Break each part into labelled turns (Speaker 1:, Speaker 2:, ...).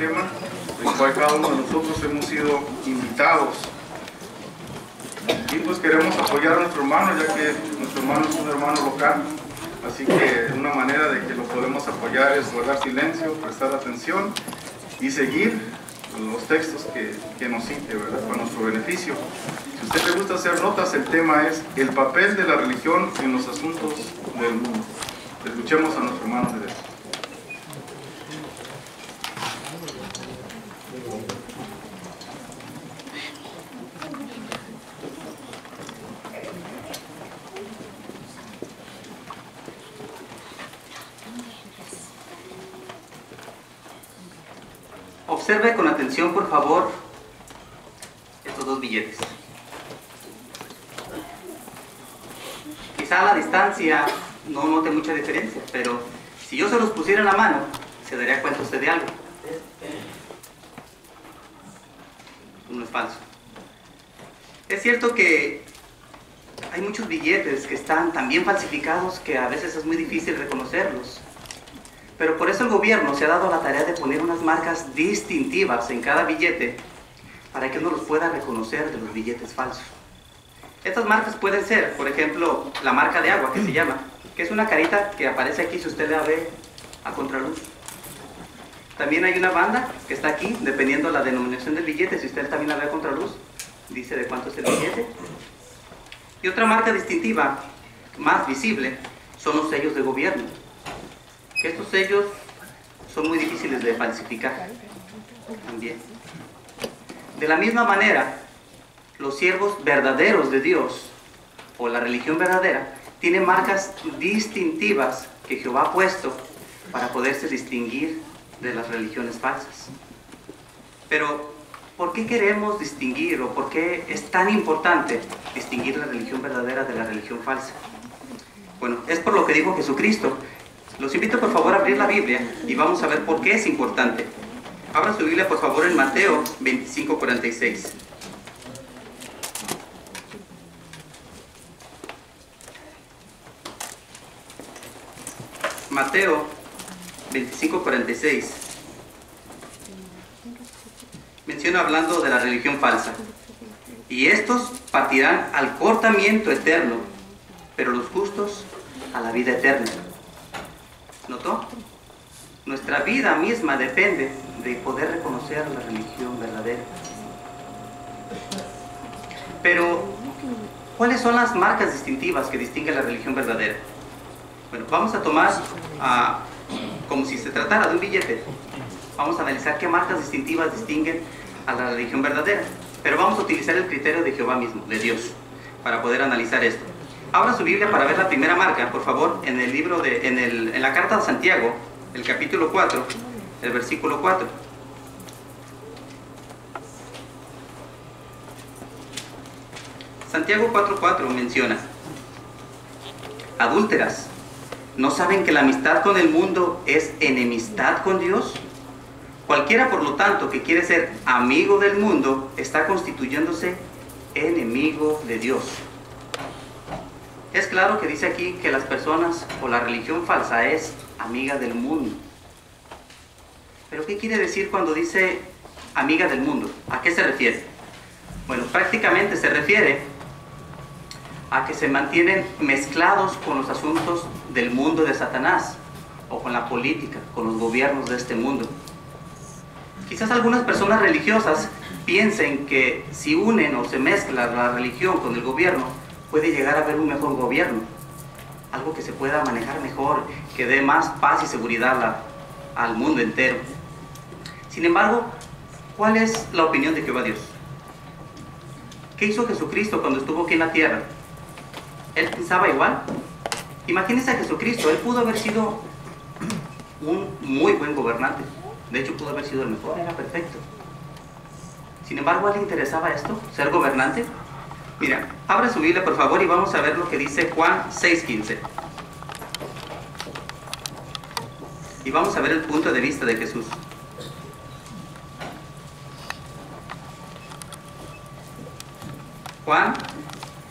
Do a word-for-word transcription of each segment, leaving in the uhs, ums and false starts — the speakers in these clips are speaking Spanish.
Speaker 1: tema, el cual cada uno de nosotros hemos sido invitados. Y pues queremos apoyar a nuestro hermano, ya que nuestro hermano es un hermano local. Así que una manera de que lo podemos apoyar es guardar silencio, prestar atención y seguir los textos que, que nos cite, ¿verdad?, para nuestro beneficio. Si a usted le gusta hacer notas, el tema es el papel de la religión en los asuntos del mundo. Escuchemos a nuestro hermano de Dios.
Speaker 2: Observe con atención, por favor, estos dos billetes. Quizá a la distancia no note mucha diferencia, pero si yo se los pusiera en la mano, se daría cuenta usted de algo. Uno es falso. Es cierto que hay muchos billetes que están tan bien falsificados que a veces es muy difícil reconocerlos. Pero por eso el gobierno se ha dado la tarea de poner unas marcas distintivas en cada billete para que uno los pueda reconocer de los billetes falsos. Estas marcas pueden ser, por ejemplo, la marca de agua, que se llama, que es una carita que aparece aquí si usted la ve a contraluz. También hay una banda que está aquí, dependiendo de la denominación del billete, si usted también la ve a contraluz, dice de cuánto es el billete. Y otra marca distintiva, más visible, son los sellos de gobierno. Estos sellos son muy difíciles de falsificar también. De la misma manera, los siervos verdaderos de Dios, o la religión verdadera, tienen marcas distintivas que Jehová ha puesto para poderse distinguir de las religiones falsas. Pero, ¿por qué queremos distinguir, o por qué es tan importante distinguir la religión verdadera de la religión falsa? Bueno, es por lo que dijo Jesucristo. Los invito por favor a abrir la Biblia y vamos a ver por qué es importante. Abra su Biblia por favor en Mateo veinticinco, cuarenta y seis. Mateo veinticinco, cuarenta y seis. Menciona hablando de la religión falsa. Y estos partirán al cortamiento eterno, pero los justos a la vida eterna. ¿Notó? Nuestra vida misma depende de poder reconocer la religión verdadera. Pero, ¿cuáles son las marcas distintivas que distinguen la religión verdadera? Bueno, vamos a tomar, uh, como si se tratara de un billete, vamos a analizar qué marcas distintivas distinguen a la religión verdadera. Pero vamos a utilizar el criterio de Jehová mismo, de Dios, para poder analizar esto. Abra su Biblia para ver la primera marca, por favor, en el libro de, en, el, en la carta de Santiago, el capítulo cuatro, el versículo cuatro. Santiago cuatro, cuatro menciona: adúlteras, ¿no saben que la amistad con el mundo es enemistad con Dios? Cualquiera, por lo tanto, que quiere ser amigo del mundo, está constituyéndose enemigo de Dios. Es claro que dice aquí que las personas o la religión falsa es amiga del mundo. ¿Pero qué quiere decir cuando dice amiga del mundo? ¿A qué se refiere? Bueno, prácticamente se refiere a que se mantienen mezclados con los asuntos del mundo de Satanás, o con la política, con los gobiernos de este mundo. Quizás algunas personas religiosas piensen que si unen o se mezcla la religión con el gobierno, puede llegar a haber un mejor gobierno, algo que se pueda manejar mejor, que dé más paz y seguridad a, al mundo entero. Sin embargo, ¿cuál es la opinión de Jehová Dios? ¿Qué hizo Jesucristo cuando estuvo aquí en la tierra? ¿Él pensaba igual? Imagínense a Jesucristo, él pudo haber sido un muy buen gobernante. De hecho, pudo haber sido el mejor, era perfecto. Sin embargo, ¿a él le interesaba esto? ¿Ser gobernante? Mira, abra su Biblia por favor y vamos a ver lo que dice Juan seis, quince. Y vamos a ver el punto de vista de Jesús. Juan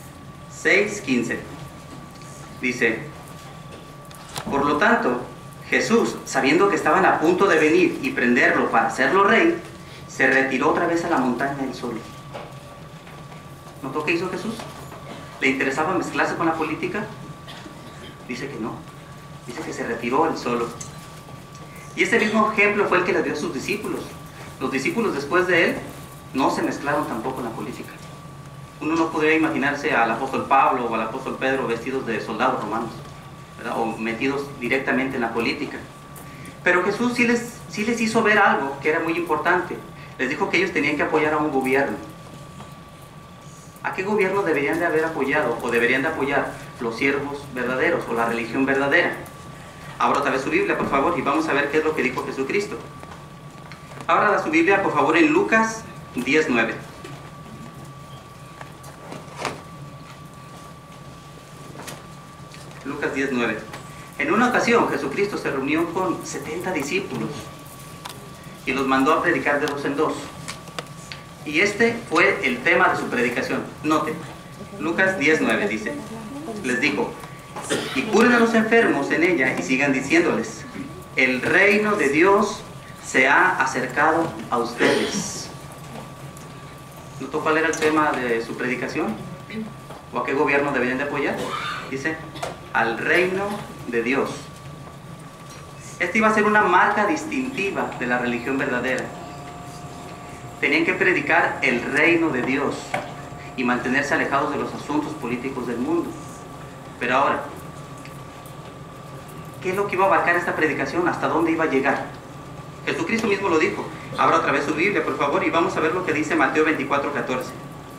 Speaker 2: seis, quince. Dice: por lo tanto, Jesús, sabiendo que estaban a punto de venir y prenderlo para hacerlo rey, se retiró otra vez a la montaña él solo. ¿Notó qué hizo Jesús? ¿Le interesaba mezclarse con la política? Dice que no. Dice que se retiró él solo. Y ese mismo ejemplo fue el que le dio a sus discípulos. Los discípulos después de él no se mezclaron tampoco en la política. Uno no podría imaginarse al apóstol Pablo o al apóstol Pedro vestidos de soldados romanos, ¿verdad? O metidos directamente en la política. Pero Jesús sí les, sí les hizo ver algo que era muy importante. Les dijo que ellos tenían que apoyar a un gobierno. ¿A qué gobierno deberían de haber apoyado o deberían de apoyar los siervos verdaderos o la religión verdadera? Abra otra vez su Biblia, por favor, y vamos a ver qué es lo que dijo Jesucristo. Abra su Biblia, por favor, en Lucas diez nueve. Lucas diez nueve. En una ocasión Jesucristo se reunió con setenta discípulos y los mandó a predicar de dos en dos. Y este fue el tema de su predicación. Note, Lucas diez nueve dice, les dijo, y curen a los enfermos en ella y sigan diciéndoles, el reino de Dios se ha acercado a ustedes. ¿Notó cuál era el tema de su predicación? ¿O a qué gobierno deberían de apoyar? Dice, al reino de Dios. Esta iba a ser una marca distintiva de la religión verdadera. Tenían que predicar el reino de Dios y mantenerse alejados de los asuntos políticos del mundo. Pero ahora, ¿qué es lo que iba a abarcar esta predicación? ¿Hasta dónde iba a llegar? Jesucristo mismo lo dijo. Abra otra vez su Biblia, por favor, y vamos a ver lo que dice Mateo veinticuatro catorce.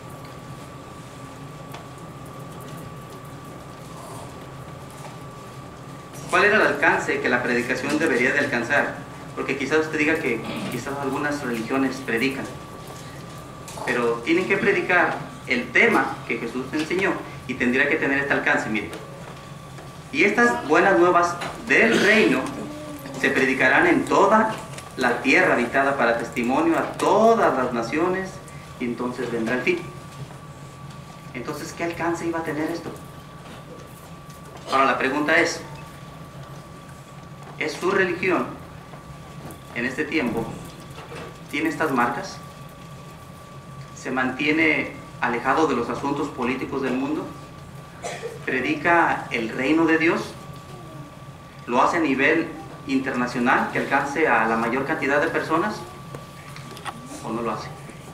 Speaker 2: ¿Cuál era el alcance que la predicación debería de alcanzar? Porque quizás usted diga que quizás algunas religiones predican, pero tienen que predicar el tema que Jesús enseñó y tendría que tener este alcance, mire. Y estas buenas nuevas del reino se predicarán en toda la tierra habitada para testimonio a todas las naciones y entonces vendrá el fin. Entonces, ¿qué alcance iba a tener esto? Ahora la pregunta es, ¿es su religión en este tiempo, tiene estas marcas? ¿Se mantiene alejado de los asuntos políticos del mundo? ¿Predica el reino de Dios? ¿Lo hace a nivel internacional que alcance a la mayor cantidad de personas? ¿O no lo hace?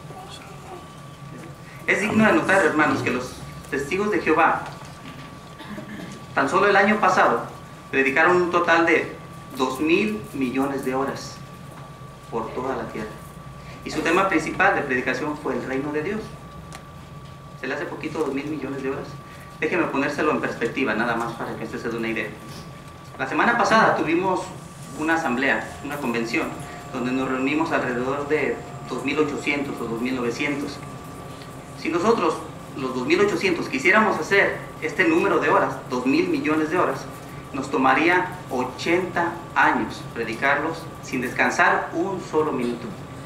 Speaker 2: Es digno de notar, hermanos, que los testigos de Jehová, tan solo el año pasado, predicaron un total de dos mil millones de horas por toda la tierra. Y su tema principal de predicación fue el reino de Dios. ¿Se le hace poquito dos mil millones de horas? Déjeme ponérselo en perspectiva, nada más para que usted se dé una idea. La semana pasada tuvimos una asamblea, una convención, donde nos reunimos alrededor de dos mil ochocientos o dos mil novecientos. Si nosotros, los dos mil ochocientos, quisiéramos hacer este número de horas, dos mil millones de horas, nos tomaría ochenta años predicarlos sin descansar un solo minuto.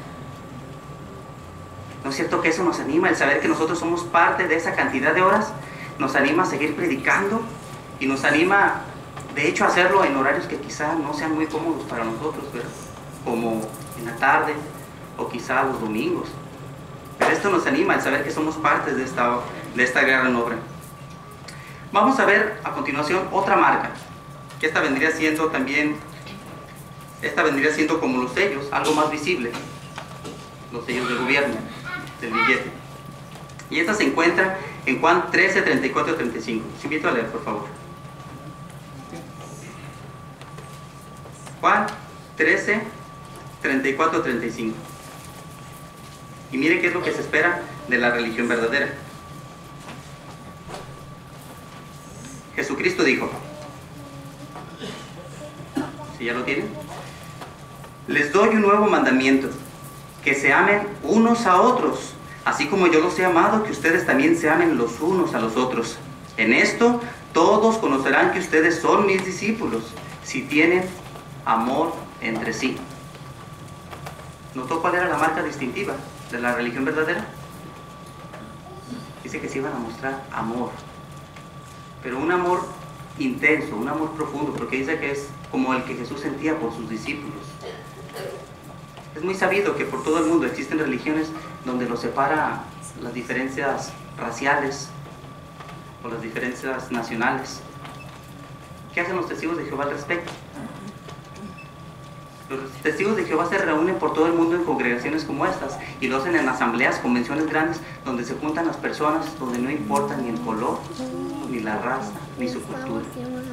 Speaker 2: ¿No es cierto que eso nos anima, el saber que nosotros somos parte de esa cantidad de horas? Nos anima a seguir predicando y nos anima, de hecho, a hacerlo en horarios que quizá no sean muy cómodos para nosotros, ¿verdad? Como en la tarde o quizá los domingos. Pero esto nos anima, el saber que somos parte de esta, de esta gran obra. Vamos a ver a continuación otra marca, que esta vendría siendo también, esta vendría siendo como los sellos, algo más visible, los sellos del gobierno, del billete. Y esta se encuentra en Juan trece, treinta y cuatro y treinta y cinco. Os invito a leer, por favor. Juan trece, treinta y cuatro y treinta y cinco. Y mire qué es lo que se espera de la religión verdadera. Jesucristo dijo, ¿sí ya lo tienen? Les doy un nuevo mandamiento, que se amen unos a otros, así como yo los he amado, que ustedes también se amen los unos a los otros. En esto todos conocerán que ustedes son mis discípulos, si tienen amor entre sí. ¿Notó cuál era la marca distintiva de la religión verdadera? Dice que se iban a mostrar amor, pero un amor intenso, un amor profundo, porque dice que es como el que Jesús sentía por sus discípulos. Es muy sabido que por todo el mundo existen religiones donde los separa las diferencias raciales o las diferencias nacionales. ¿Qué hacen los testigos de Jehová al respecto? Los testigos de Jehová se reúnen por todo el mundo en congregaciones como estas y lo hacen en asambleas, convenciones grandes, donde se juntan las personas, donde no importa ni el color, ni la raza, ni su cultura.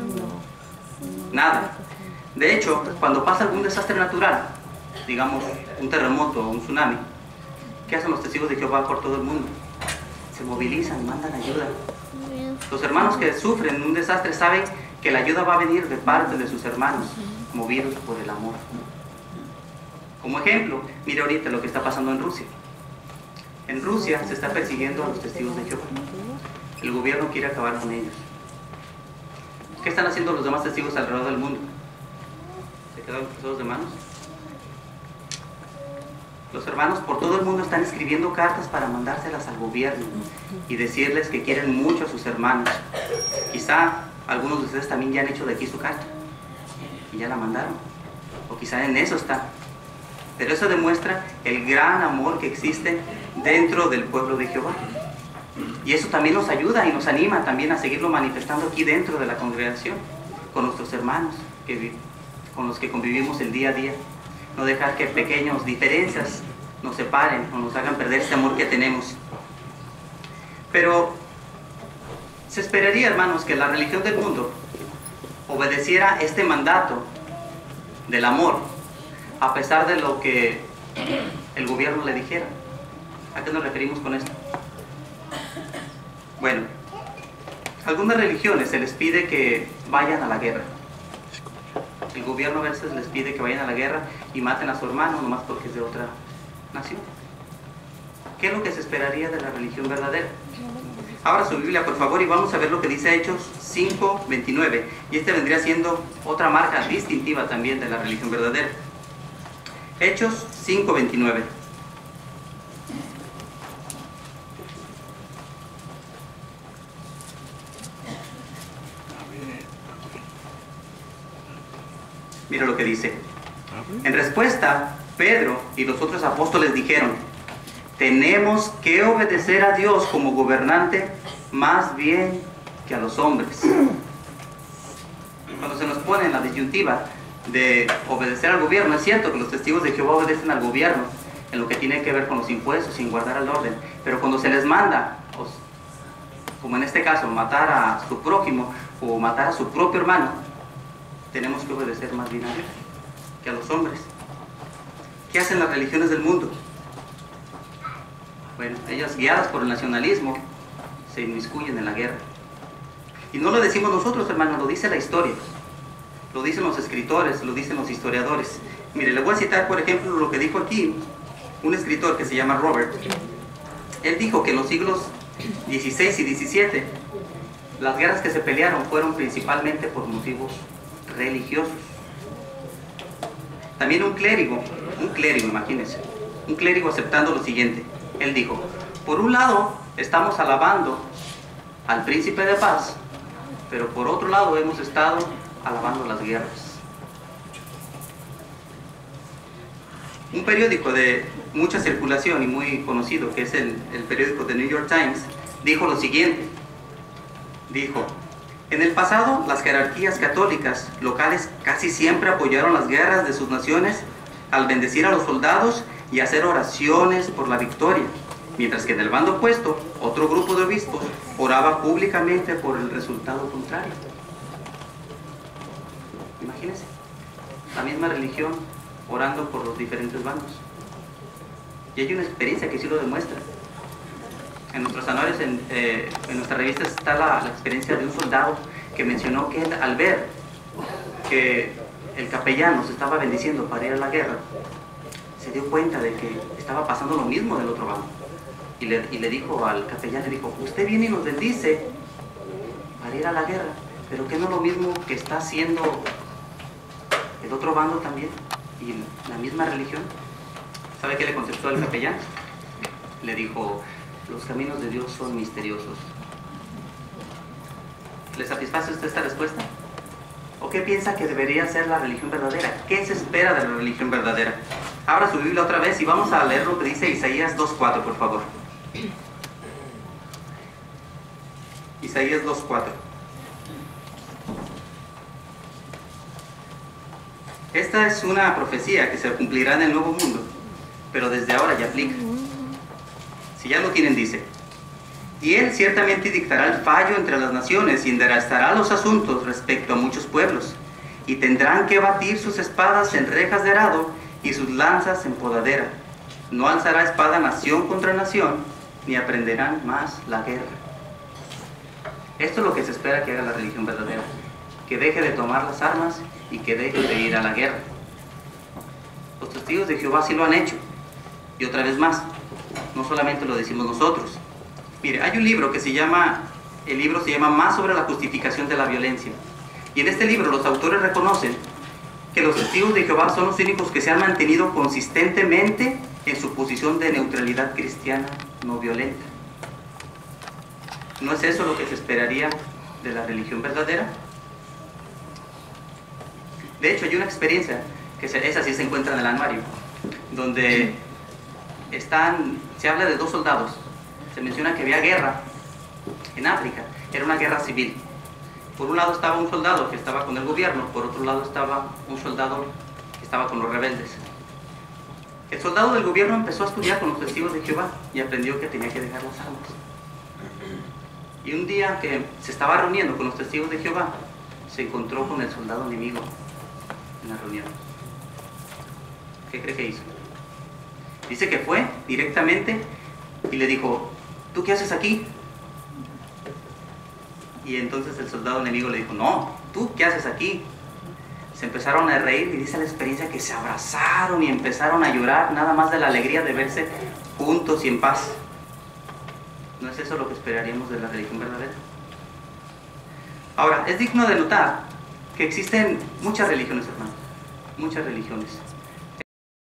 Speaker 2: Nada. De hecho, cuando pasa algún desastre natural, digamos un terremoto o un tsunami, ¿qué hacen los testigos de Jehová por todo el mundo? Se movilizan, mandan ayuda. Los hermanos que sufren un desastre saben que la ayuda va a venir de parte de sus hermanos, movidos por el amor. Como ejemplo, mire ahorita lo que está pasando en Rusia. En Rusia se está persiguiendo a los testigos de Jehová. El gobierno quiere acabar con ellos. ¿Qué están haciendo los demás testigos alrededor del mundo? ¿Se quedan cruzados de manos? Los hermanos por todo el mundo están escribiendo cartas para mandárselas al gobierno y decirles que quieren mucho a sus hermanos. Quizá algunos de ustedes también ya han hecho de aquí su carta y ya la mandaron, o quizá en eso está. Pero eso demuestra el gran amor que existe dentro del pueblo de Jehová. Y eso también nos ayuda y nos anima también a seguirlo manifestando aquí dentro de la congregación, con nuestros hermanos, que, con los que convivimos el día a día. No dejar que pequeñas diferencias nos separen o nos hagan perder este amor que tenemos. Pero se esperaría, hermanos, que la religión del mundo obedeciera este mandato del amor, a pesar de lo que el gobierno le dijera. ¿A qué nos referimos con esto? Bueno, a algunas religiones se les pide que vayan a la guerra. El gobierno a veces les pide que vayan a la guerra y maten a su hermano nomás porque es de otra nación. ¿Qué es lo que se esperaría de la religión verdadera? Abra su Biblia, por favor, y vamos a ver lo que dice Hechos cinco veintinueve. Y este vendría siendo otra marca distintiva también de la religión verdadera. Hechos cinco veintinueve. Mira lo que dice. En respuesta, Pedro y los otros apóstoles dijeron: tenemos que obedecer a Dios como gobernante más bien que a los hombres. Cuando se nos pone en la disyuntiva de obedecer al gobierno, es cierto que los testigos de Jehová obedecen al gobierno en lo que tiene que ver con los impuestos, sin guardar el orden. Pero cuando se les manda, como en este caso, matar a su prójimo o matar a su propio hermano, tenemos que obedecer más bien a Dios que a los hombres. ¿Qué hacen las religiones del mundo? Bueno, ellas, guiadas por el nacionalismo, se inmiscuyen en la guerra. Y no lo decimos nosotros, hermanos, lo dice la historia. Lo dicen los escritores, lo dicen los historiadores. Mire, le voy a citar, por ejemplo, lo que dijo aquí un escritor que se llama Robert. Él dijo que en los siglos dieciséis y diecisiete, las guerras que se pelearon fueron principalmente por motivos religiosos. También un clérigo, un clérigo, imagínense, un clérigo aceptando lo siguiente. Él dijo: por un lado estamos alabando al príncipe de paz, pero por otro lado hemos estado alabando las guerras. Un periódico de mucha circulación y muy conocido, que es el, el periódico The New York Times, dijo lo siguiente. Dijo: en el pasado, las jerarquías católicas locales casi siempre apoyaron las guerras de sus naciones al bendecir a los soldados y hacer oraciones por la victoria, mientras que en el bando opuesto, otro grupo de obispos oraba públicamente por el resultado contrario. Imagínense, la misma religión orando por los diferentes bandos. Y hay una experiencia que sí lo demuestra. En nuestros anuarios, en, eh, en nuestra revista está la, la experiencia de un soldado que mencionó que él, al ver que el capellán nos estaba bendiciendo para ir a la guerra, se dio cuenta de que estaba pasando lo mismo del otro bando. Y le, y le dijo al capellán, le dijo: usted viene y nos bendice para ir a la guerra, pero ¿qué no es lo mismo que está haciendo el otro bando también? Y la misma religión. ¿Sabe qué le contestó el capellán? Le dijo: los caminos de Dios son misteriosos. ¿Le satisface usted esta respuesta? ¿O qué piensa que debería ser la religión verdadera? ¿Qué se espera de la religión verdadera? Abra su Biblia otra vez y vamos a leer lo que dice Isaías dos cuatro, por favor. Isaías dos cuatro. Esta es una profecía que se cumplirá en el nuevo mundo, pero desde ahora ya aplica. Si ya lo tienen, dice: y él ciertamente dictará el fallo entre las naciones y enderezará los asuntos respecto a muchos pueblos, y tendrán que batir sus espadas en rejas de arado y sus lanzas en podadera. No alzará espada nación contra nación, ni aprenderán más la guerra. Esto es lo que se espera que haga la religión verdadera, que deje de tomar las armas y que deje de ir a la guerra. Los testigos de Jehová sí lo han hecho, y otra vez más, no solamente lo decimos nosotros. Mire, hay un libro que se llama, el libro se llama Más sobre la justificación de la violencia, y en este libro los autores reconocen que los testigos de Jehová son los únicos que se han mantenido consistentemente en su posición de neutralidad cristiana no violenta. ¿No es eso lo que se esperaría de la religión verdadera? De hecho, hay una experiencia, que se, esa sí se encuentra en el anuario, donde están, se habla de dos soldados. Se menciona que había guerra en África, era una guerra civil. Por un lado estaba un soldado que estaba con el gobierno, por otro lado estaba un soldado que estaba con los rebeldes. El soldado del gobierno empezó a estudiar con los testigos de Jehová y aprendió que tenía que dejar las armas. Y un día que se estaba reuniendo con los testigos de Jehová, se encontró con el soldado enemigo en la reunión. ¿Qué cree que hizo? Dice que fue directamente y le dijo: ¿tú qué haces aquí? Y entonces el soldado enemigo le dijo: no, ¿tú qué haces aquí? Se empezaron a reír y dice la experiencia que se abrazaron y empezaron a llorar nada más de la alegría de verse juntos y en paz. ¿No es eso lo que esperaríamos de la religión verdadera? Ahora, es digno de notar que existen muchas religiones, hermanos, muchas religiones.